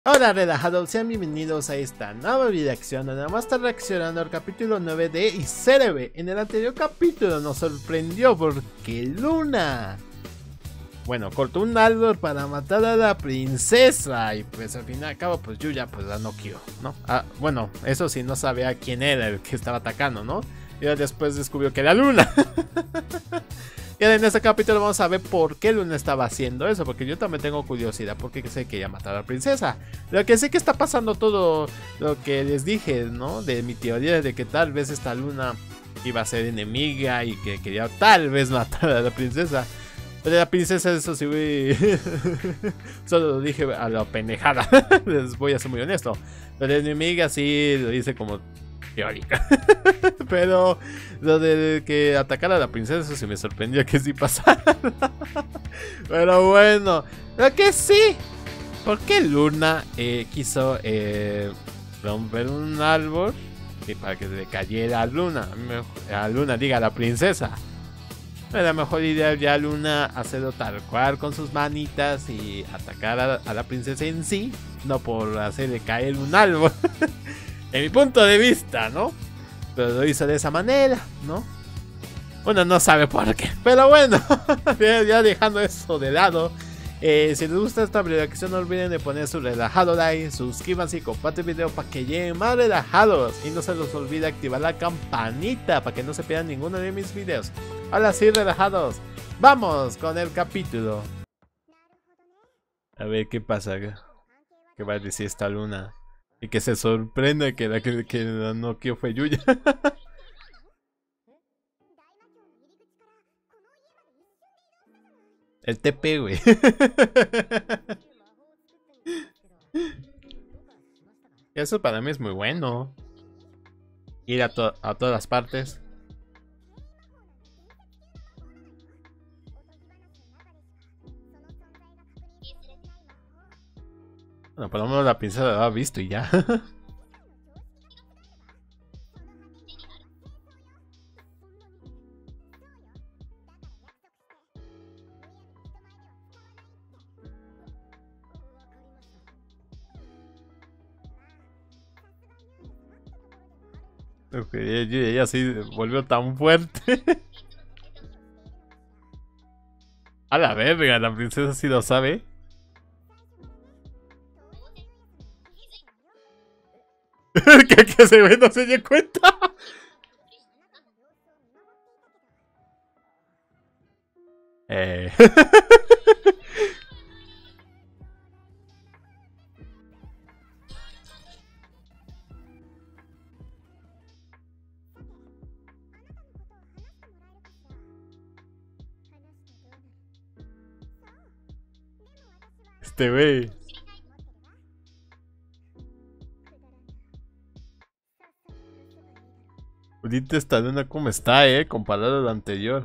Hola relajados, sean bienvenidos a esta nueva videoacción donde vamos a estar reaccionando al capítulo 9 de Iserebi. En el anterior capítulo nos sorprendió porque Luna, bueno, cortó un árbol para matar a la princesa y pues al fin y al cabo pues Yuya pues la noqueó, ¿no? Bueno, eso sí, no sabía quién era el que estaba atacando, ¿no? Y después descubrió que era Luna. Y en este capítulo vamos a ver por qué Luna estaba haciendo eso, porque yo también tengo curiosidad, porque sé que ella matar a la princesa. Lo que sé que está pasando todo lo que les dije, ¿no? De mi teoría de que tal vez esta Luna iba a ser enemiga y que quería tal vez matar a la princesa. Pero la princesa, eso sí, solo lo dije a la pendejada. Les voy a ser muy honesto. Pero la enemiga sí lo hice como teórica. Pero lo de que atacara a la princesa, eso sí me sorprendió que sí pasara. Pero bueno, lo que sí, ¿por qué Luna quiso romper un árbol y para que le cayera a Luna? A Luna, diga, a la princesa. La mejor idea ya Luna hacerlo tal cual con sus manitas y atacar a la princesa en sí, no por hacerle caer un árbol. En mi punto de vista, ¿no? Pero lo hizo de esa manera, ¿no? Uno no sabe por qué. Pero bueno, ya dejando eso de lado. Si les gusta esta reacción, no olviden de poner su relajado like, suscríbanse y compartan el video para que lleguen más relajados. Y no se les olvide activar la campanita para que no se pierdan ninguno de mis videos. Ahora sí, relajados, vamos con el capítulo. A ver qué pasa. ¿Qué va a decir esta Luna? Y que se sorprenda que la noqueó fue Yuya. El TP, güey. Eso para mí es muy bueno. Ir a todas partes. Bueno, por lo menos la princesa lo ha visto y ya. Ella sí volvió tan fuerte. A la verga, la princesa sí lo sabe. que ese güey no se dio cuenta. Este güey. Ahorita esta Luna como está, comparado a lo anterior.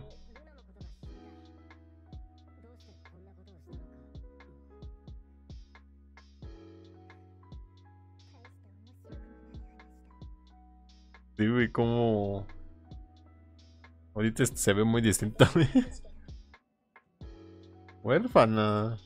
Sí, güey, como... Ahorita se ve muy distinto. Huérfana.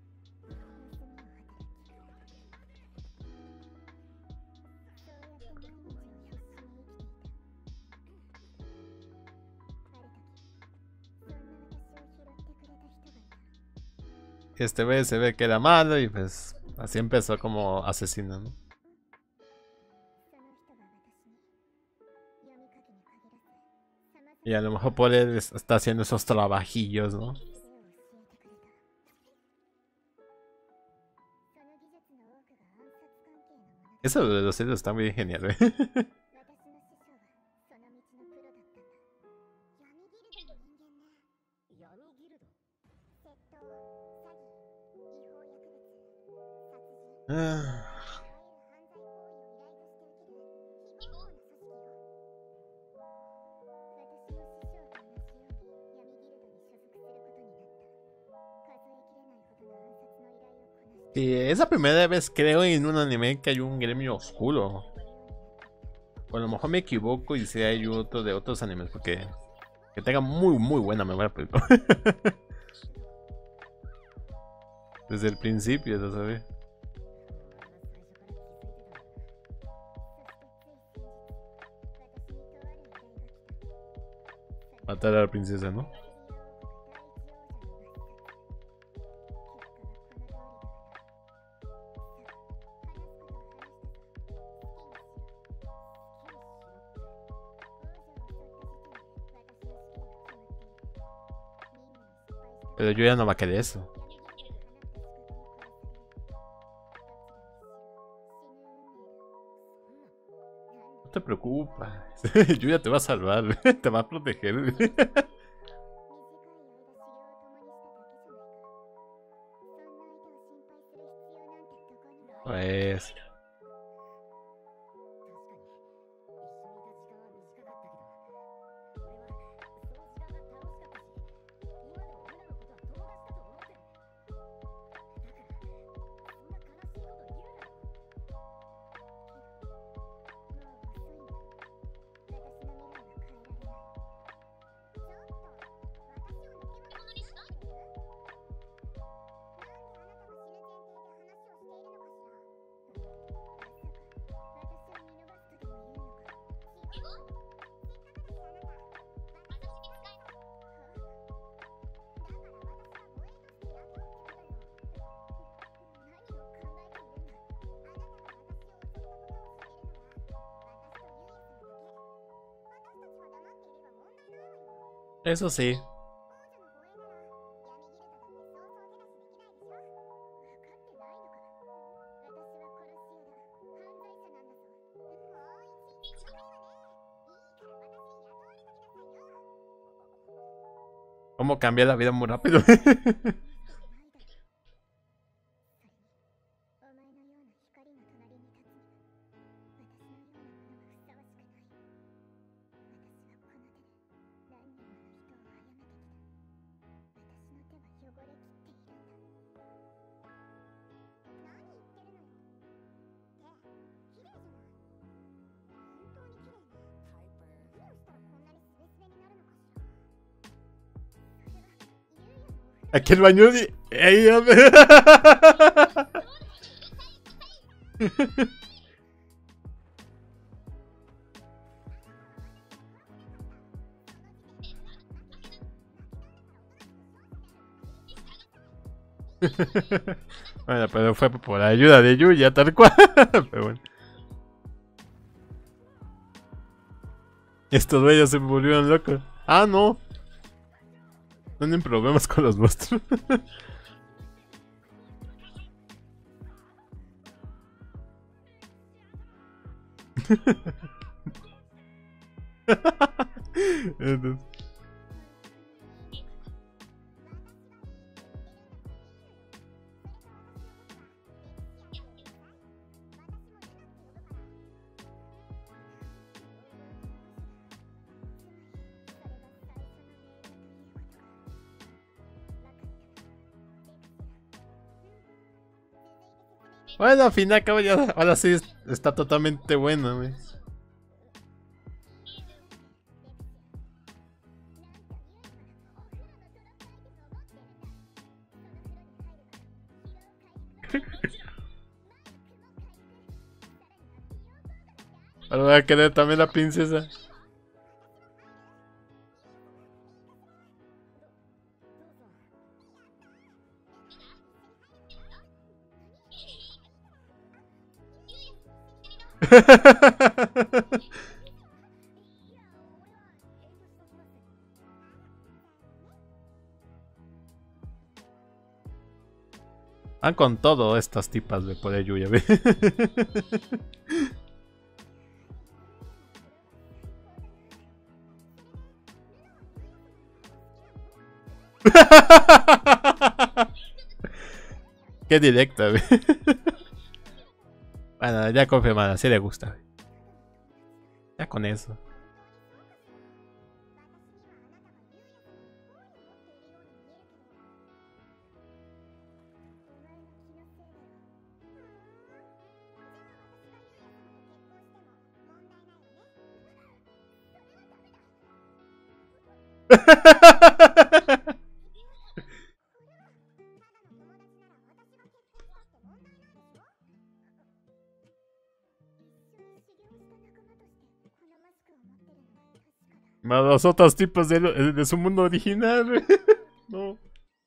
Este güey se ve que era malo y pues así empezó como asesino, ¿no? Y a lo mejor por él está haciendo esos trabajillos, ¿no? Eso de los celos está muy genial, ¿eh? Sí, es la primera vez creo en un anime que hay un gremio oscuro. O a lo mejor me equivoco y si hay otro de otros animes porque que tenga muy buena memoria. Desde el principio, lo sabía. Matar a la princesa, ¿no? Pero yo ya no va a querer eso. No te preocupes. Yuya te va a salvar. Te va a proteger. Pues... Eso sí. ¿Cómo cambia la vida muy rápido? Aquí el baño de... ¡Ey, Bueno, pero fue por la ayuda de Yuya, tal cual. Pero bueno. Estos dueños se volvieron locos. Ah, no. Tienen problemas con los monstruos. Entonces... Bueno, al fin y al cabo ya, ahora sí está totalmente bueno, güey. Ahora voy a querer también la princesa. Van con todo estas tipas de por ello, ya ve. Qué directa, ve. Bueno, ya confirmada, sí le gusta. Ya con eso. Más los otros tipos de su mundo original. No.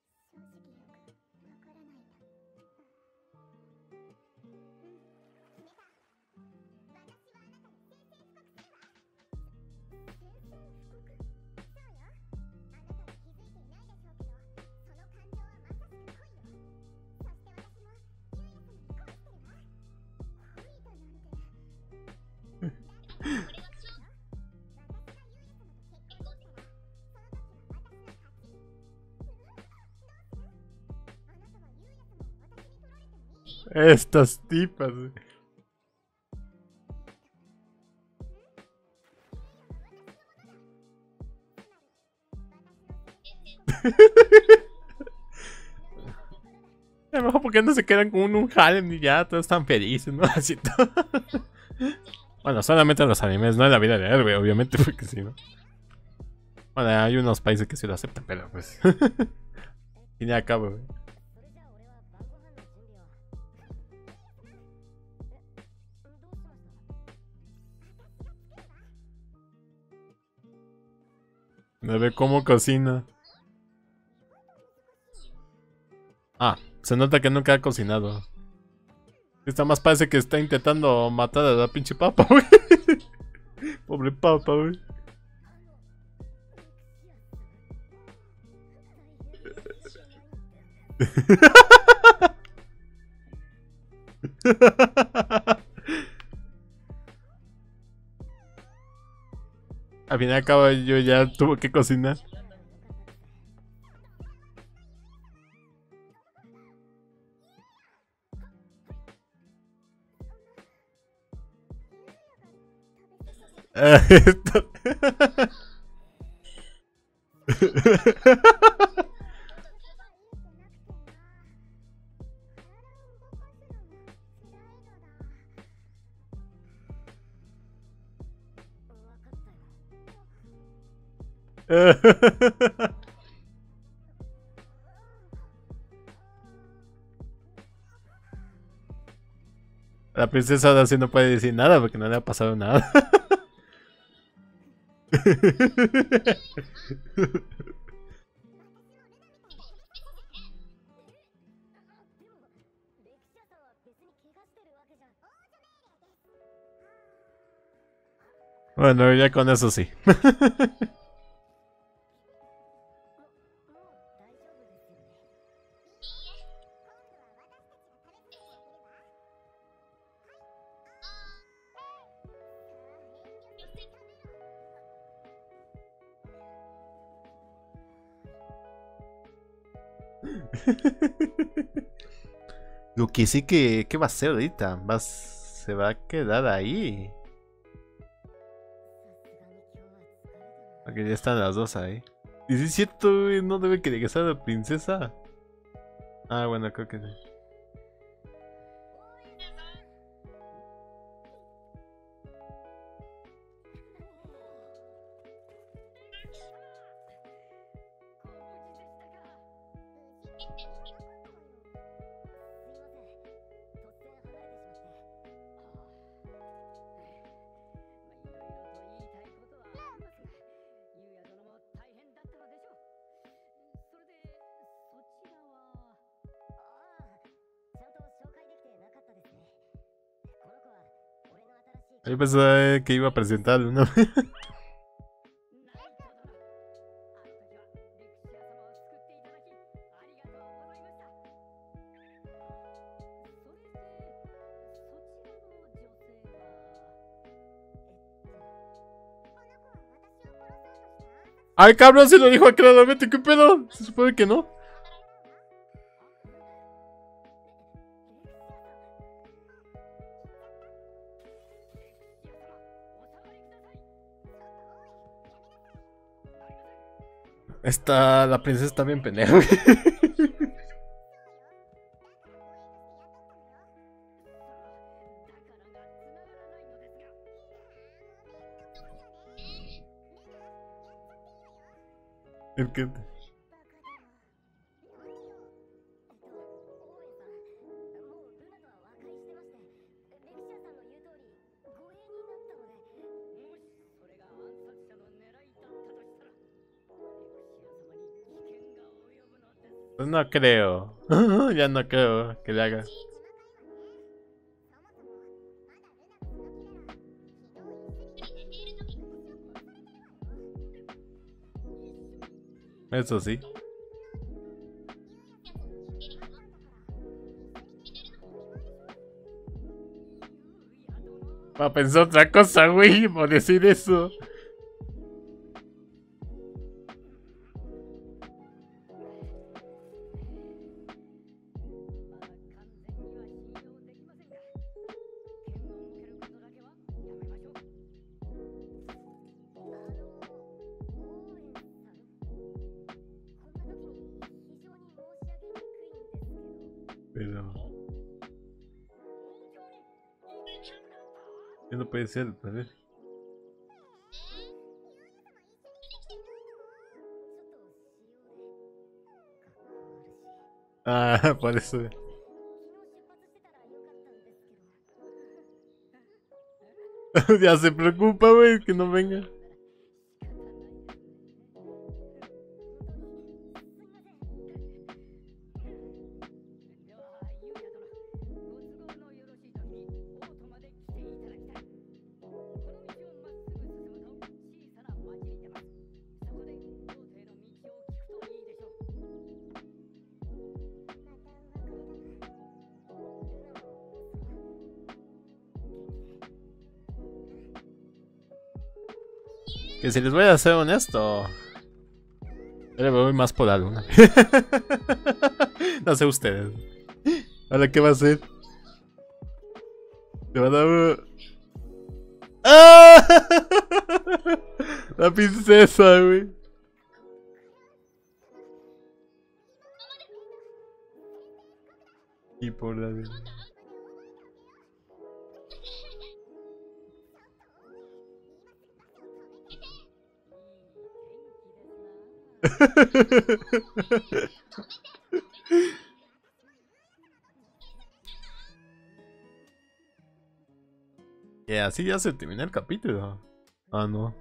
Estas tipas. A lo mejor porque no se quedan con un harem y ya todos están felices, ¿no? Así todo. Bueno, solamente en los animes, no en la vida real, güey, obviamente, porque sí, ¿no? Bueno, hay unos países que sí lo aceptan, pero pues. Y ni acabo, güey. Me ve cómo cocina. Ah, se nota que nunca ha cocinado. Esta más parece que está intentando matar a la pinche papa, güey. Pobre papa, güey. Al fin y al cabo yo ya tuvo que cocinar. La princesa ahora sí no puede decir nada porque no le ha pasado nada. Bueno, ya con eso sí. Lo que sí que... ¿Qué va a hacer ahorita? Se va a quedar ahí. Porque ya están las dos ahí. Y si es cierto, güey, no debe que regresar la princesa. Ah, bueno, creo que sí. Yo pensé que iba a presentarle, ¿no? Ay, cabrón, se lo dijo claramente, ¿qué pedo? Se supone que no. La princesa está bien pendeja. El que... Pues no creo. Ya no creo que le haga. Eso sí. Va a pensar otra cosa, güey, por decir eso. Pero... ya no puede ser, a ver. Ah, por eso. Ya se preocupa, güey, que no venga. Que si les voy a ser honesto, yo le voy más por la luna. No sé ustedes. ¿Ahora qué va a hacer? Le va a dar... ¡Ah! La princesa, güey. Y por la luna. Y así ya se termina el capítulo. Ah, no.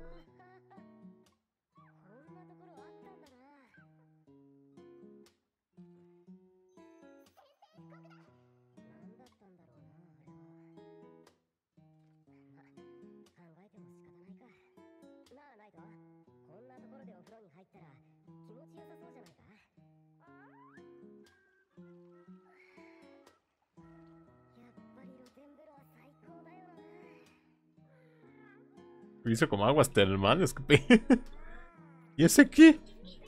Hizo como aguas termales. ¿Y ese qué?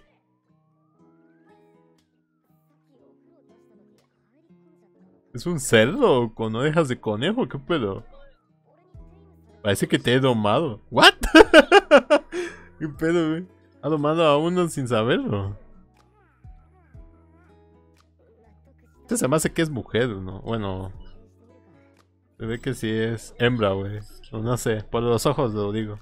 ¿Es un cerdo con orejas de conejo? ¿Qué pedo? Parece que te he domado. ¿What? ¿Qué pedo, güey? Ha domado a uno sin saberlo. Este se me hace que es mujer, ¿no? Bueno, se ve que sí es hembra, güey. No sé, por los ojos lo digo.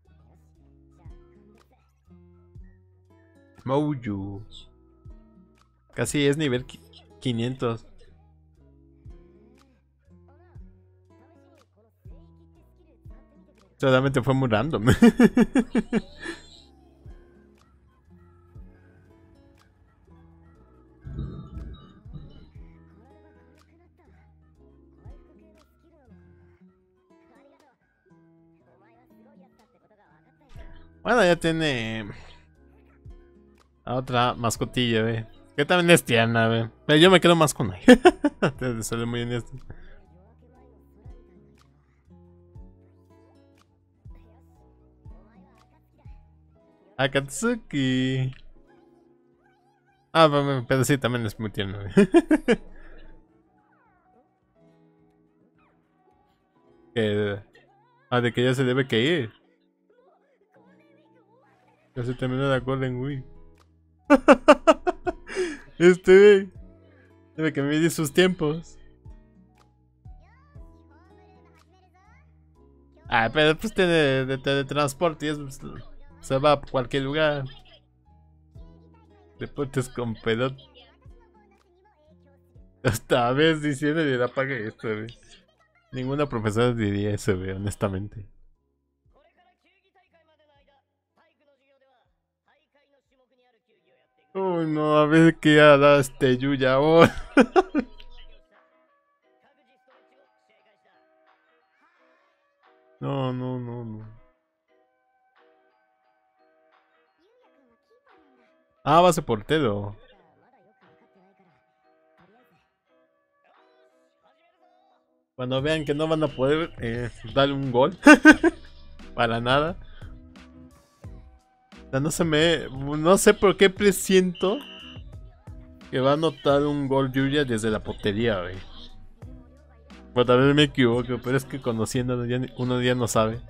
Mouyu. Casi es nivel 500. Solamente fue muy random. Bueno, ya tiene a otra mascotilla, que también es tierna, pero yo me quedo más con ella. Te sale muy honesto. Akatsuki. Ah, pero sí, también es muy tierno. De que ya se debe que ir. Ya se terminó la Golden Week. Debe que medir sus tiempos. Ah, pero pues tiene de teletransporte y se va a cualquier lugar. Deportes con pelot. Esta vez diciendo y apague esto, Ninguna profesora diría eso, honestamente. Uy, no, a ver qué hará este Yuya ahora. No, no, no, no. Ah, va a ser portero. Cuando vean que no van a poder darle un gol. Para nada. O sea, no sé por qué presiento que va a anotar un gol Yuya desde la portería, güey. Pues tal vez me equivoco, pero es que conociéndolo uno ya no sabe.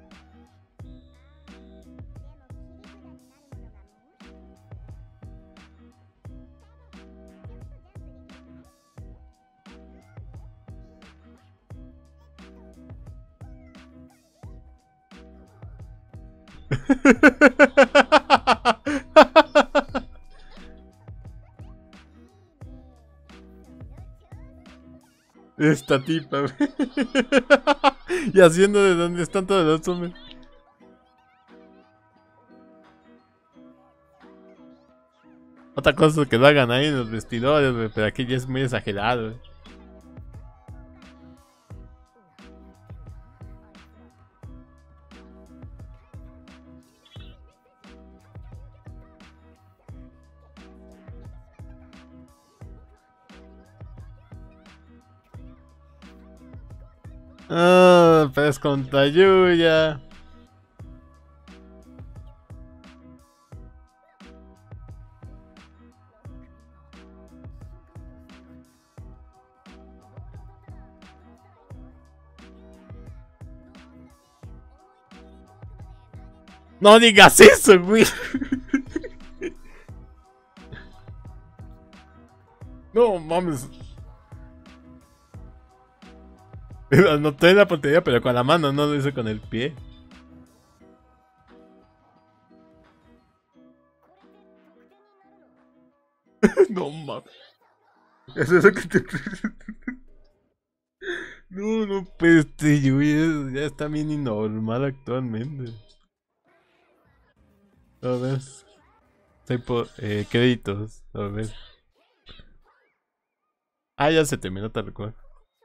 Esta tipa, güey. Y haciendo de donde están todos los hombres. Otra cosa que lo hagan ahí en los vestidores, güey, pero aquí ya es muy exagerado, güey. Ah, pues contra Yuya. No digas eso, güey. No mames. Anoté en la portería, pero con la mano, no lo hice con el pie. No mames. Eso es lo que te. No, no, pues este Yuya ya está bien normal actualmente. A ver. Soy por créditos. A ver. Ah, ya se terminó tal cual.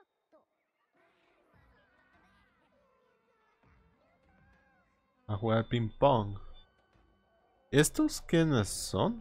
A jugar ping pong. ¿Estos quiénes son?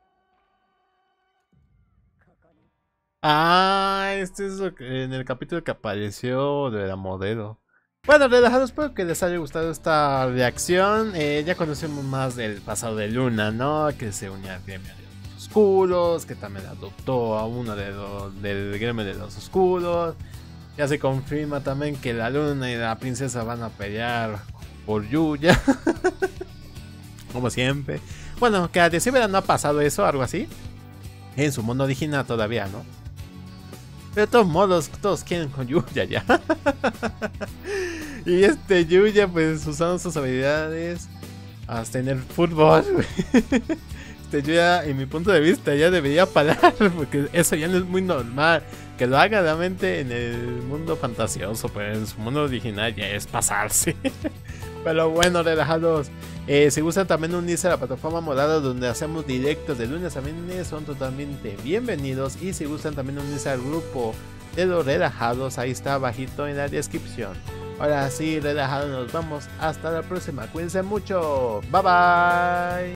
Ah, este es en el capítulo que apareció de la modelo. Bueno, relajados, espero que les haya gustado esta reacción. Ya conocemos más del pasado de Luna, ¿no? Que se unía al gremio de los oscuros, que también adoptó a uno del gremio de los oscuros. Ya se confirma también que la Luna y la princesa van a pelear por Yuya. Como siempre. Bueno, que a decir verdad no ha pasado eso, algo así. En su mundo original todavía, ¿no? Pero de todos modos, todos quieren con Yuya ya. Y este Yuya, pues usando sus habilidades hasta en el fútbol, güey. Este Yuya, en mi punto de vista, ya debería parar, porque eso ya no es muy normal. Que lo haga realmente en el mundo fantasioso, pero en su mundo original ya es pasarse. Pero bueno, relajados. Si gustan también unirse a la plataforma morada donde hacemos directos de lunes a viernes, son totalmente bienvenidos. Y si gustan también unirse al grupo de los relajados, ahí está abajito en la descripción. Ahora sí, relajados, nos vamos. Hasta la próxima. Cuídense mucho. Bye bye.